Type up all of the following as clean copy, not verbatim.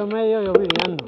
metros medio y os voy guiando.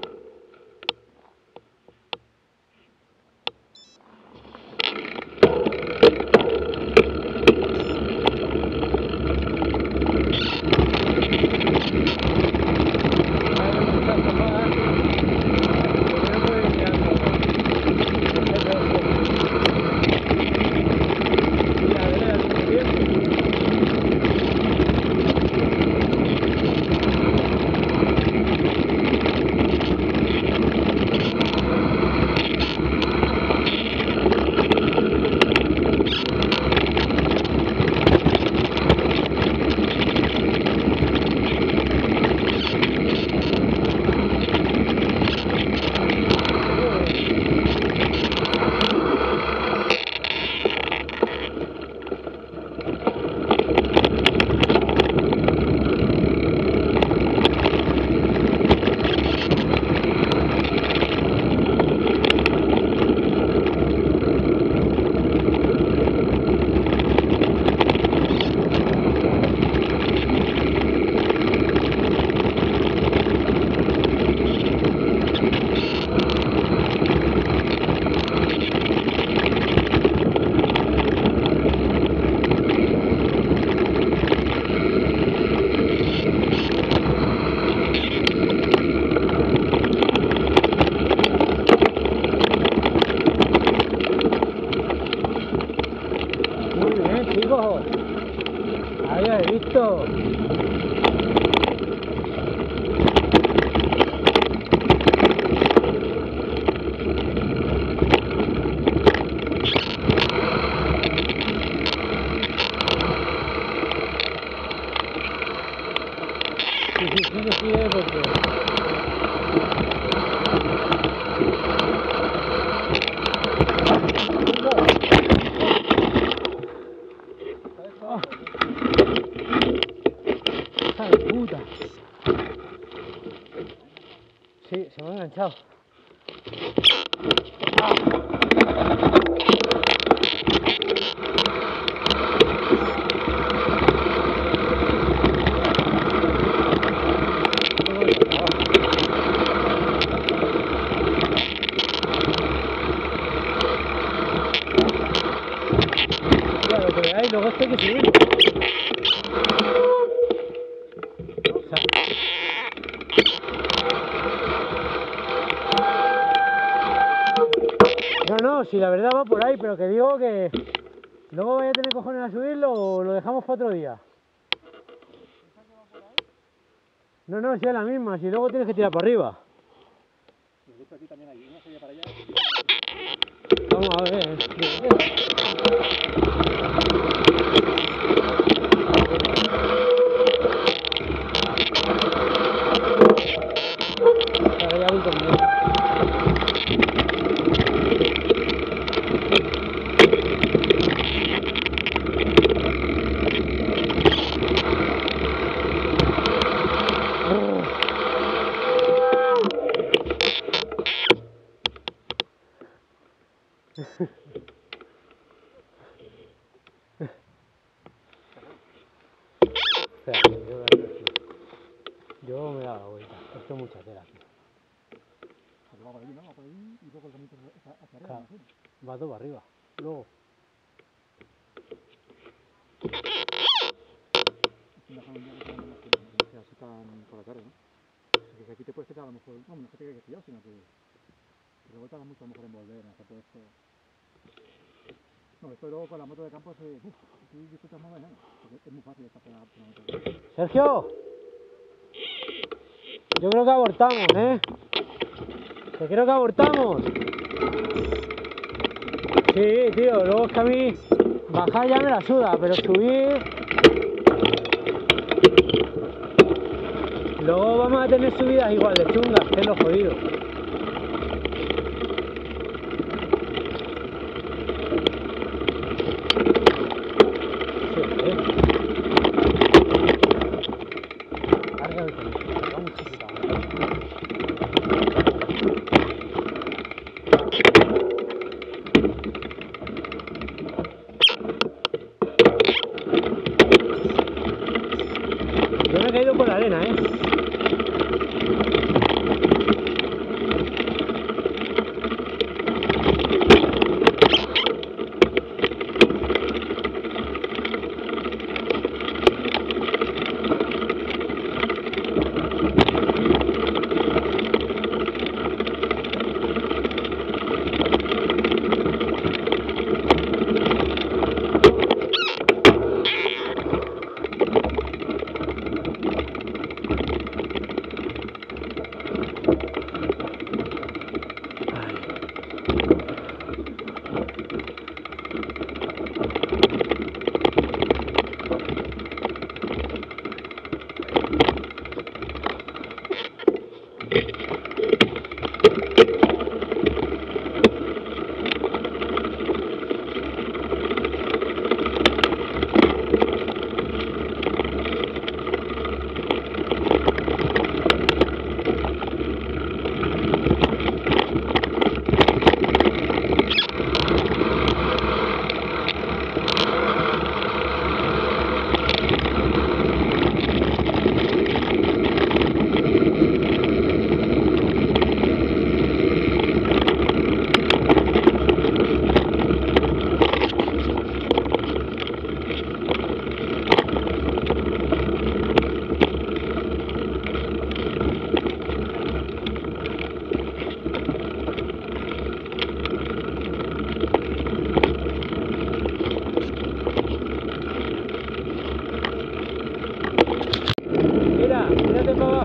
Chicos, habéis visto. Sí, porque... ¡Hija de puta! Sí, se me ha enganchado. Claro, que veáis, luego esto hay que subir. No, si la verdad va por ahí, pero que digo que luego vaya a tener cojones a subirlo o lo dejamos para otro día. No, si es la misma, si luego tienes que tirar para arriba. Vamos a ver. Ahora ya voy conmigo. Yo me he dado la vuelta, esto es mucha tela aquí. Va por ahí, ¿no? Va por ahí y luego el camino hacia arriba. Claro, va todo para arriba. Luego. Se sacan por la tarde, ¿no? Porque aquí te puedes quedar a lo mejor, no es que te quedes pillado, sino que luego tardas mucho a lo mejor en volver a hacer todo esto. No, esto luego con la moto de campo aquí disfrutas más mañana, porque es muy fácil estar con la moto de campo. Sergio, yo creo que abortamos, ¿eh? Que creo que abortamos. Sí, tío, luego es que a mí bajar ya me la suda, pero subir... Luego vamos a tener subidas igual de chungas, que es lo jodido. Yo me he caído por la arena, ¿eh?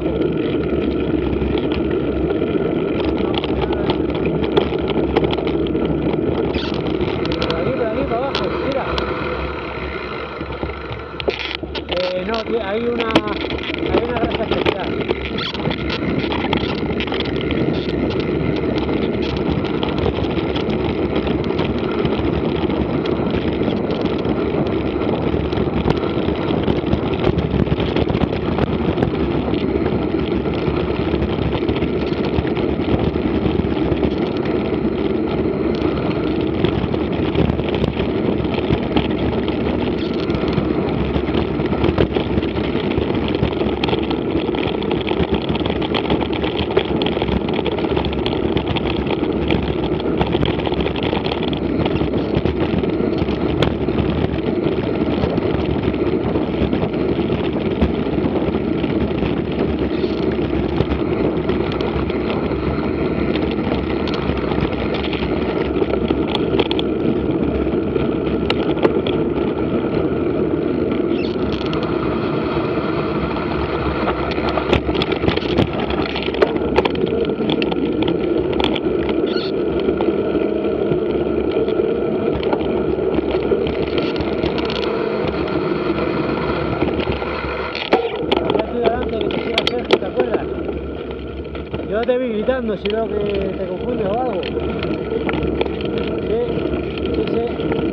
abajo. Por aquí, para abajo, mira. No, hay una grasa especial. Yo te vi gritando si veo que te confundes o algo. Sí, sí, sí.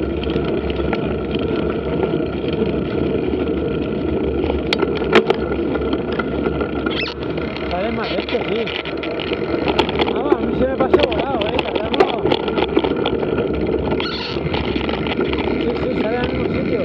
Sale más este, sí. Vamos, a mí se me pasó volado, tardamos. Sí, sí, sale al mismo sitio.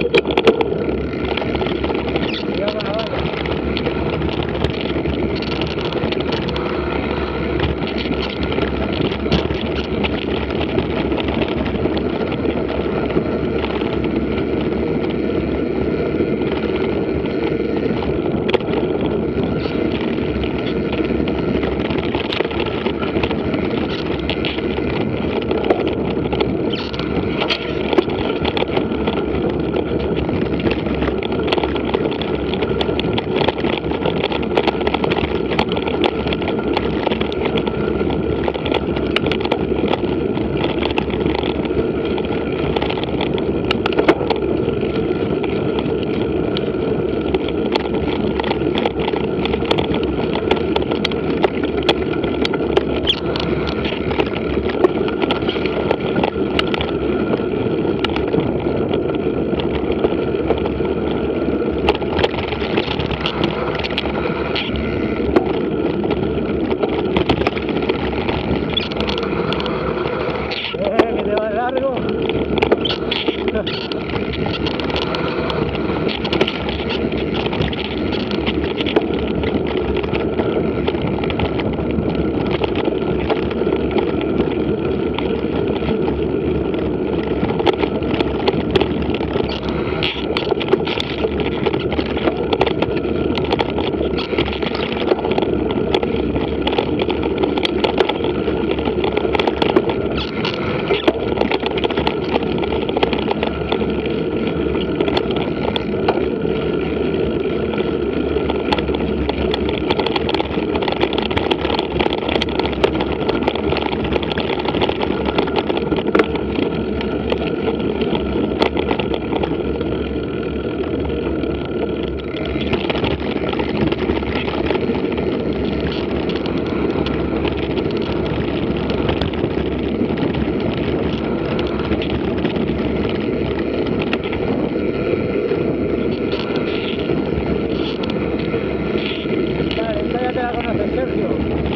Cuidado con la valla. Que te va largo. Vale, esta ya te la conoces, Sergio.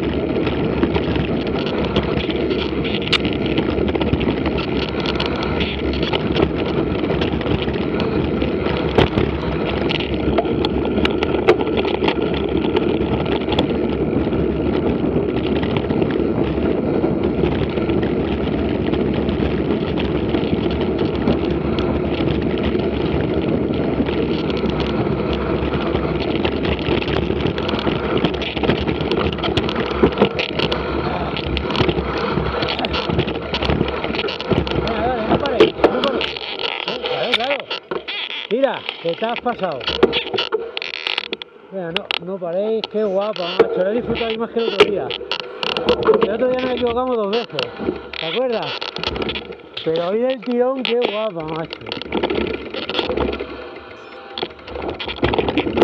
Mira, que te has pasado. Mira, no paréis, qué guapa, macho. Lo he disfrutado más que el otro día. El otro día nos equivocamos 2 veces, ¿te acuerdas? Pero hoy del tirón, qué guapa, macho.